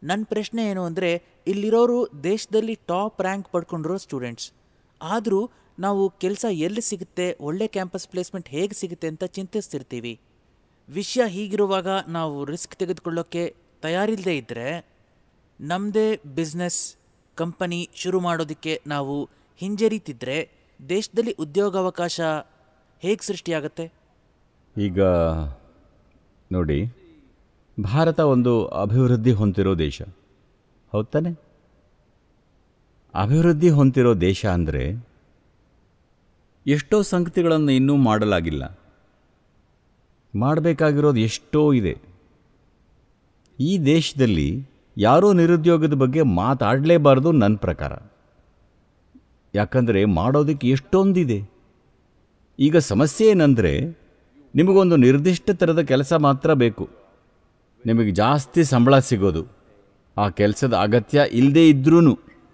ನನ್ನ ಪ್ರಶ್ನೆ ಏನು ಅಂದರೆ, ಇಲ್ಲಿರೋರು ದೇಶದಲ್ಲಿ ಟಾಪ್ ರ್ಯಾಂಕ್ ಪಡ್ಕೊಂಡಿರೋ ಸ್ಟೂಡೆಂಟ್ಸ್. ಆದರೂ ನಾವು ಕೆಲಸ ಎಲ್ಲಿ ಸಿಗುತ್ತೆ, ಒಳ್ಳೆ ಕ್ಯಾಂಪಸ್ ಪ್ಲೇಸ್ಮೆಂಟ್ ಹೇಗೆ ಸಿಗುತ್ತೆ ಅಂತ ಚಿಂತಿಸ್ತಿರ್ತೀವಿ. ವಿಷಯ ಹೀಗಿರುವಾಗ ನಾವು ರಿಸ್ಕ್ ತೆಗೆದುಕೊಳ್ಳೋಕ್ಕೆ ತಯಾರಿಲ್ಲದೆ ಇದ್ದರೆ, ನಮ್ಮದೇ ಬಿಸ್ನೆಸ್ ಕಂಪನಿ ಶುರು ಮಾಡೋದಕ್ಕೆ ನಾವು ಹಿಂಜರಿತಿದ್ರೆ ದೇಶದಲ್ಲಿ ಉದ್ಯೋಗಾವಕಾಶ ಹೇಗೆ ಸೃಷ್ಟಿಯಾಗುತ್ತೆ? ಈಗ ನೋಡಿ, ಭಾರತ ಒಂದು ಅಭಿವೃದ್ಧಿ ಹೊಂದಿರೋ ದೇಶ, ಹೌದು ತಾನೆ? ಅಭಿವೃದ್ಧಿ ಹೊಂದಿರೋ ದೇಶ ಅಂದರೆ ಎಷ್ಟೋ ಸಂಗತಿಗಳನ್ನು ಇನ್ನೂ ಮಾಡಲಾಗಿಲ್ಲ. ಮಾಡಬೇಕಾಗಿರೋದು ಎಷ್ಟೋ ಇದೆ. ಈ ದೇಶದಲ್ಲಿ ಯಾರೂ ನಿರುದ್ಯೋಗದ ಬಗ್ಗೆ ಮಾತಾಡಲೇಬಾರ್ದು ನನ್ನ ಪ್ರಕಾರ. ಯಾಕಂದರೆ ಮಾಡೋದಕ್ಕೆ ಎಷ್ಟೊಂದಿದೆ. ಈಗ ಸಮಸ್ಯೆ ಏನಂದರೆ, ನಿಮಗೊಂದು ನಿರ್ದಿಷ್ಟ ಥರದ ಕೆಲಸ ಮಾತ್ರ ಬೇಕು, ನಿಮಗೆ ಜಾಸ್ತಿ ಸಂಬಳ ಸಿಗೋದು, ಆ ಕೆಲಸದ ಅಗತ್ಯ ಇಲ್ಲದೇ ಇದ್ರೂ.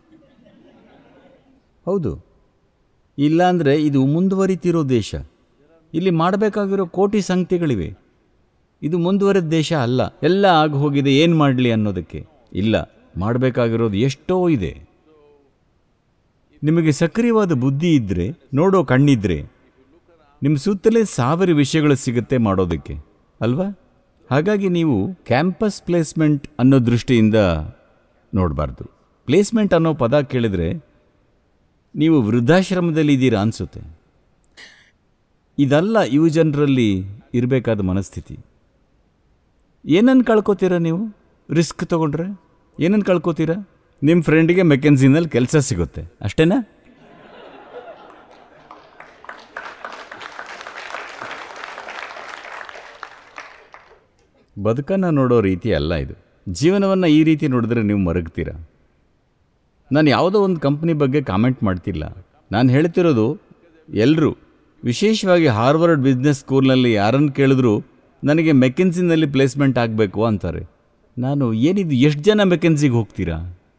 ಹೌದು, ಇಲ್ಲಾಂದರೆ ಇದು ಮುಂದುವರಿತಿರೋ ದೇಶ. ಇಲ್ಲಿ ಮಾಡಬೇಕಾಗಿರೋ ಕೋಟಿ ಸಂಗತಿಗಳಿವೆ. ಇದು ಮುಂದುವರೆದ ದೇಶ ಅಲ್ಲ. ಎಲ್ಲ ಆಗಿ ಹೋಗಿದೆ, ಏನು ಮಾಡಲಿ ಅನ್ನೋದಕ್ಕೆ ಇಲ್ಲ. ಮಾಡಬೇಕಾಗಿರೋದು ಎಷ್ಟೋ ಇದೆ. ನಿಮಗೆ ಸಕ್ರಿಯವಾದ ಬುದ್ಧಿ ಇದ್ದರೆ, ನೋಡೋ ಕಣ್ಣಿದ್ರೆ, ನಿಮ್ಮ ಸುತ್ತಲೇ ಸಾವಿರ ವಿಷಯಗಳು ಸಿಗುತ್ತೆ ಮಾಡೋದಕ್ಕೆ, ಅಲ್ವಾ? ಹಾಗಾಗಿ ನೀವು ಕ್ಯಾಂಪಸ್ ಪ್ಲೇಸ್ಮೆಂಟ್ ಅನ್ನೋ ದೃಷ್ಟಿಯಿಂದ ನೋಡಬಾರ್ದು. ಪ್ಲೇಸ್ಮೆಂಟ್ ಅನ್ನೋ ಪದ ಕೇಳಿದರೆ ನೀವು ವೃದ್ಧಾಶ್ರಮದಲ್ಲಿ ಇದ್ದೀರಾ ಅನಿಸುತ್ತೆ. ಇದಲ್ಲ ಯುವ ಜನರಲ್ಲಿ ಇರಬೇಕಾದ ಮನಸ್ಥಿತಿ. ಏನನ್ನು ಕಳ್ಕೊತೀರಾ ನೀವು ರಿಸ್ಕ್ ತೊಗೊಂಡ್ರೆ? ಏನನ್ನು ಕಳ್ಕೊತೀರಾ? ನಿಮ್ಮ ಫ್ರೆಂಡಿಗೆ ಮೆಕೆನ್ಸಿನಲ್ಲಿ ಕೆಲಸ ಸಿಗುತ್ತೆ, ಅಷ್ಟೇನಾ? ಬದುಕನ್ನು ನೋಡೋ ರೀತಿ ಅಲ್ಲ ಇದು. ಜೀವನವನ್ನು ಈ ರೀತಿ ನೋಡಿದ್ರೆ ನೀವು ಮರಗ್ತೀರಾ. ನಾನು ಯಾವುದೋ ಒಂದು ಕಂಪ್ನಿ ಬಗ್ಗೆ ಕಾಮೆಂಟ್ ಮಾಡ್ತಿಲ್ಲ. ನಾನು ಹೇಳ್ತಿರೋದು, ಎಲ್ಲರೂ, ವಿಶೇಷವಾಗಿ ಹಾರ್ವರ್ಡ್ ಬಿಸ್ನೆಸ್ ಸ್ಕೂಲ್ನಲ್ಲಿ ಯಾರನ್ನು ಕೇಳಿದ್ರು ನನಗೆ ಮೆಕೆನ್ಸಿನಲ್ಲಿ ಪ್ಲೇಸ್ಮೆಂಟ್ ಆಗಬೇಕು ಅಂತಾರೆ. ನಾನು ಏನಿದು, ಎಷ್ಟು ಜನ ಮೆಕೆನ್ಸಿಗೆ ಹೋಗ್ತೀರಾ?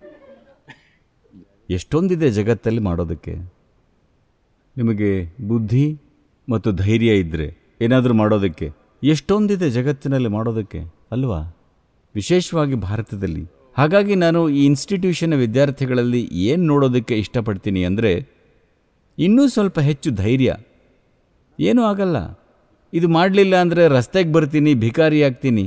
ಎಷ್ಟೊಂದಿದೆ ಜಗತ್ತಲ್ಲಿ ಮಾಡೋದಕ್ಕೆ. ನಿಮಗೆ ಬುದ್ಧಿ ಮತ್ತು ಧೈರ್ಯ ಇದ್ದರೆ ಏನಾದರೂ ಮಾಡೋದಕ್ಕೆ ಎಷ್ಟೊಂದಿದೆ ಜಗತ್ತಿನಲ್ಲಿ ಮಾಡೋದಕ್ಕೆ, ಅಲ್ವಾ? ವಿಶೇಷವಾಗಿ ಭಾರತದಲ್ಲಿ. ಹಾಗಾಗಿ ನಾನು ಈ ಇನ್ಸ್ಟಿಟ್ಯೂಷನ್ನ ವಿದ್ಯಾರ್ಥಿಗಳಲ್ಲಿ ಏನು ನೋಡೋದಕ್ಕೆ ಇಷ್ಟಪಡ್ತೀನಿ ಅಂದರೆ, ಇನ್ನೂ ಸ್ವಲ್ಪ ಹೆಚ್ಚು ಧೈರ್ಯ. ಏನೂ ಆಗಲ್ಲ. ಇದು ಮಾಡಲಿಲ್ಲ ಅಂದರೆ ರಸ್ತೆಗೆ ಬರ್ತೀನಿ, ಭಿಕಾರಿ ಆಗ್ತೀನಿ.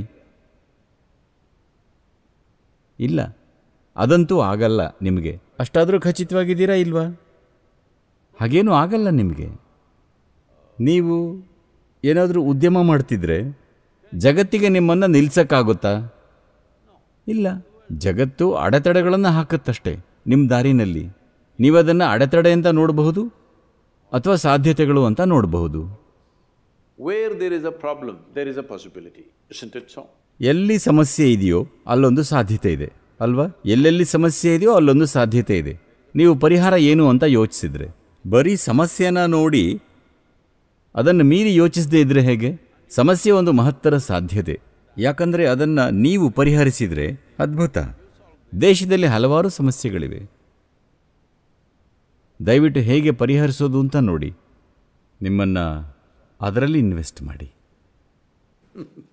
ಇಲ್ಲ, ಅದಂತೂ ಆಗಲ್ಲ ನಿಮಗೆ. ಅಷ್ಟಾದರೂ ಖಚಿತವಾಗಿದ್ದೀರಾ ಇಲ್ವಾ? ಹಾಗೇನೂ ಆಗಲ್ಲ ನಿಮಗೆ. ನೀವು ಏನಾದರೂ ಉದ್ಯಮ ಮಾಡ್ತಿದ್ರೆ ಜಗತ್ತಿಗೆ ನಿಮ್ಮನ್ನು ನಿಲ್ಸಕ್ಕಾಗುತ್ತಾ? ಇಲ್ಲ. ಜಗತ್ತು ಅಡೆತಡೆಗಳನ್ನು ಹಾಕುತ್ತಷ್ಟೇ ನಿಮ್ಮ ದಾರಿನಲ್ಲಿ. ನೀವದನ್ನು ಅಡೆತಡೆ ಅಂತ ನೋಡಬಹುದು ಅಥವಾ ಸಾಧ್ಯತೆಗಳು ಅಂತ ನೋಡಬಹುದು. Where there is a problem, there is a possibility. Isn't it so? ಎಲ್ಲಿ ಸಮಸ್ಯೆ ಇದೆಯೋ ಅಲ್ಲೊಂದು ಸಾಧ್ಯತೆ ಇದೆ, ಅಲ್ವಾ? ಎಲ್ಲೆಲ್ಲಿ ಸಮಸ್ಯೆ ಇದೆಯೋ ಅಲ್ಲೊಂದು ಸಾಧ್ಯತೆ ಇದೆ. ನೀವು ಪರಿಹಾರ ಏನು ಅಂತ ಯೋಚಿಸಿದ್ರೆ, ಬರೀ ಸಮಸ್ಯೆನ ನೋಡಿ ಅದನ್ನು ಮೀರಿ ಯೋಚಿಸದೇ ಇದ್ದರೆ ಹೇಗೆ? ಸಮಸ್ಯೆ ಒಂದು ಮಹತ್ತರ ಸಾಧ್ಯತೆ. ಯಾಕಂದರೆ ಅದನ್ನು ನೀವು ಪರಿಹರಿಸಿದರೆ ಅದ್ಭುತ. ದೇಶದಲ್ಲಿ ಹಲವಾರು ಸಮಸ್ಯೆಗಳಿವೆ. ದಯವಿಟ್ಟು ಹೇಗೆ ಪರಿಹರಿಸೋದು ಅಂತ ನೋಡಿ. ನಿಮ್ಮನ್ನು ಅದರಲ್ಲಿ ಇನ್ವೆಸ್ಟ್ ಮಾಡಿ.